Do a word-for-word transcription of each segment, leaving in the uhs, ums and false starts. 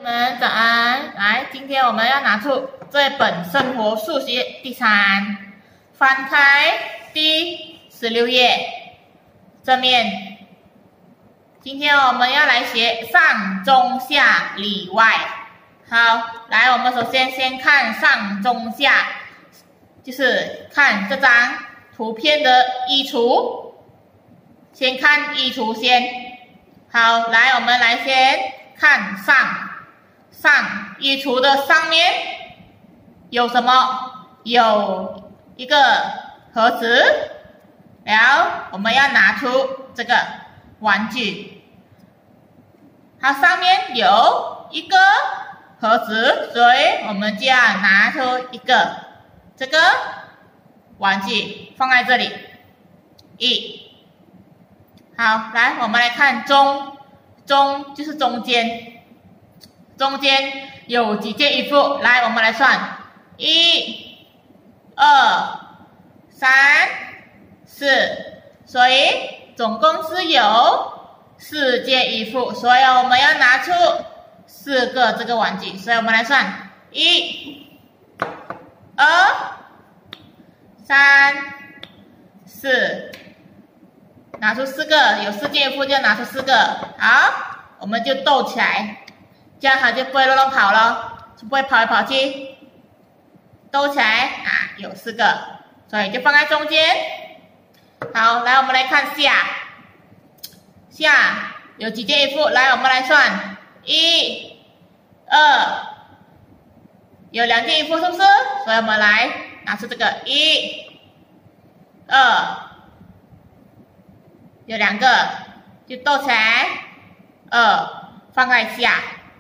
我们早安，来，今天我们要拿出这本生活数学第三，翻开第十六页，正面。今天我们要来学上中下里外。好，来，我们首先先看上中下，就是看这张图片的衣橱，先看衣橱先。好，来，我们来先看上。上衣橱的上面有什么？有一个盒子，然后我们要拿出这个玩具，它上面有一个盒子，所以我们就要拿出一个这个玩具放在这里。一，好，来，我们来看中，中就是中间。中间有几件衣服？来，我们来算，一、二、三、四，所以总共是有四件衣服，所以我们要拿出四个这个玩具，所以我们来算，一、二、三、四，拿出四个，有四件衣服就拿出四个，好，我们就斗起来。这样它就不会乱乱跑了，就不会跑来跑去。兜起来啊，有四个，所以就放在中间。好，来我们来看下，下有几件衣服？来，我们来算，一、二，有两件衣服是不是？所以我们来拿出这个一、二，有两个，就兜起来，二放在下。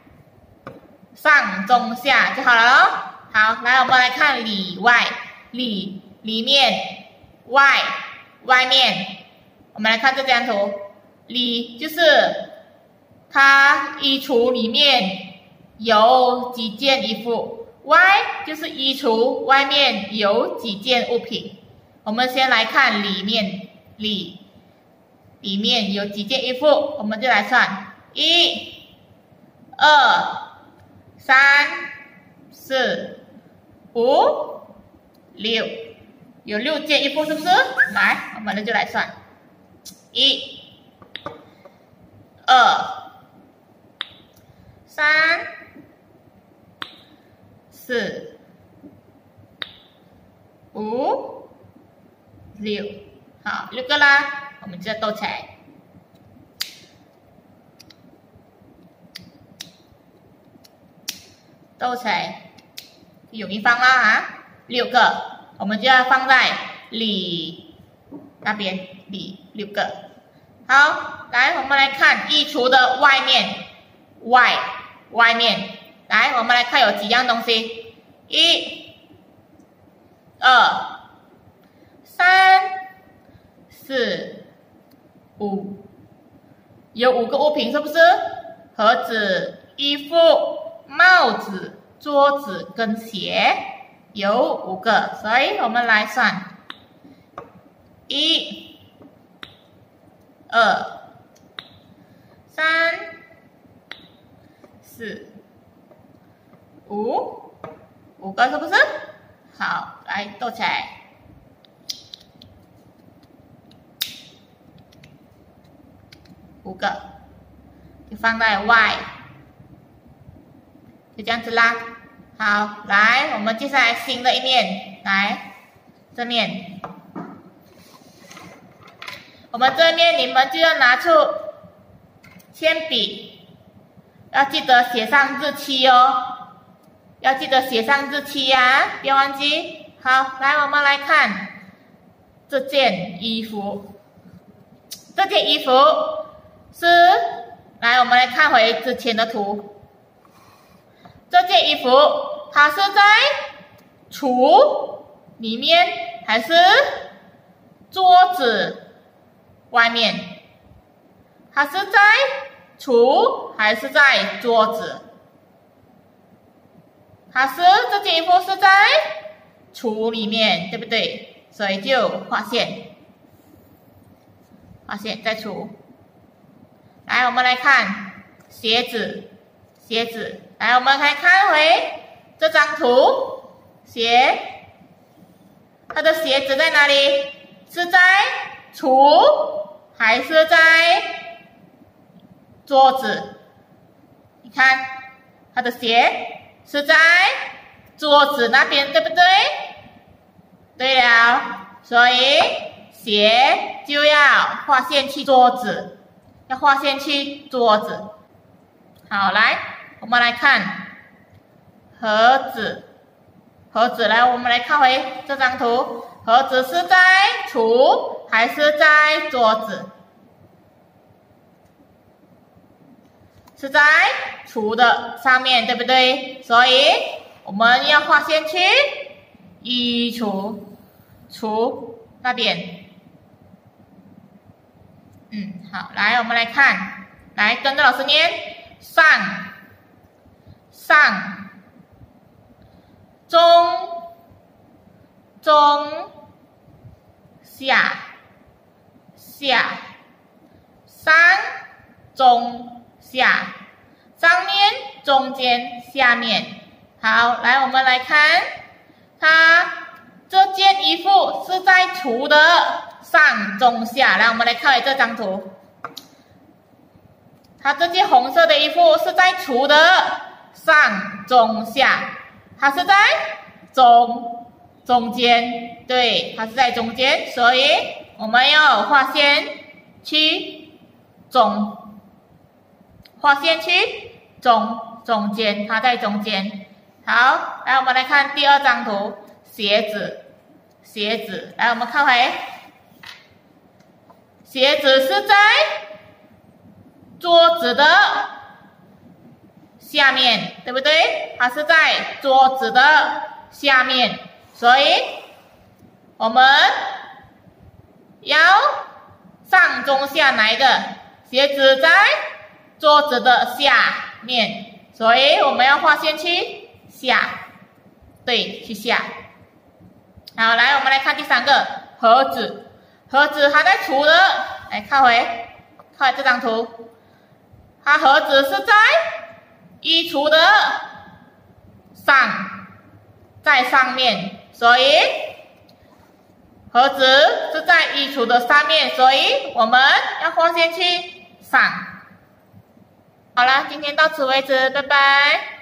上中下就好了咯。好，来我们来看里外，里里面，外外面。我们来看这张图，里就是它衣橱里面有几件衣服，外就是衣橱外面有几件物品。我们先来看里面，里里面有几件衣服，我们就来算，一、二。三、四、五、六，有六件衣服是不是？来，我们就来算，一、二、三、四、五、六，好，六个啦，我们就斗起来。斗起来有一方啦啊，六个，我们就要放在里那边，里六个。好，来我们来看衣橱的外面，外外面，来我们来看有几样东西，一、二、三、四、五，有五个物品是不是？盒子、衣服、帽子、桌子跟鞋有五个，所以我们来算，一、二、三、四、五，五个是不是？好，来斗起来，五个就放在外。就这样子啦，好，来，我们接下来新的一面，来，这面，我们这面你们就要拿出铅笔，要记得写上日期哦，要记得写上日期呀、啊，别忘记。好，来，我们来看这件衣服，这件衣服是，来，我们来看回之前的图。这件衣服，它是在橱里面还是桌子外面？它是在橱还是在桌子？它是这件衣服是在橱里面，对不对？所以就画线，画线在橱。来，我们来看鞋子，鞋子。 来，我们可以看回这张图，鞋，它的鞋子在哪里？是在橱还是在桌子？你看，它的鞋是在桌子那边，对不对？对了，所以鞋就要画线去桌子，要画线去桌子。好，来，我们来看盒子，盒子，来，我们来看回这张图，盒子是在橱还是在桌子？是在橱的上面，对不对？所以我们要画线去衣橱，橱那边。嗯，好，来，我们来看，来跟着老师念，上，上，中，中，下，下，上，中，下，上面、中间、下面。好，来，我们来看，它这件衣服是在橱的上、中、下。来，我们来看这张图，它这件红色的衣服是在橱的上、中、下，它是在中中间，对，它是在中间，所以我们要画线去中，画线去中中间，它在中间。好，来我们来看第二张图，鞋子，鞋子，来我们看回，鞋子是在桌子的下面，对不对？它是在桌子的下面，所以我们要上中下哪一个？鞋子在桌子的下面，所以我们要画线去下，对，去下。好，来，我们来看第三个盒子，盒子它在橱的，来看回，看回这张图，它盒子是在衣橱的上，在上面，所以盒子是在衣橱的上面，所以我们要画线去上。好了，今天到此为止，拜拜。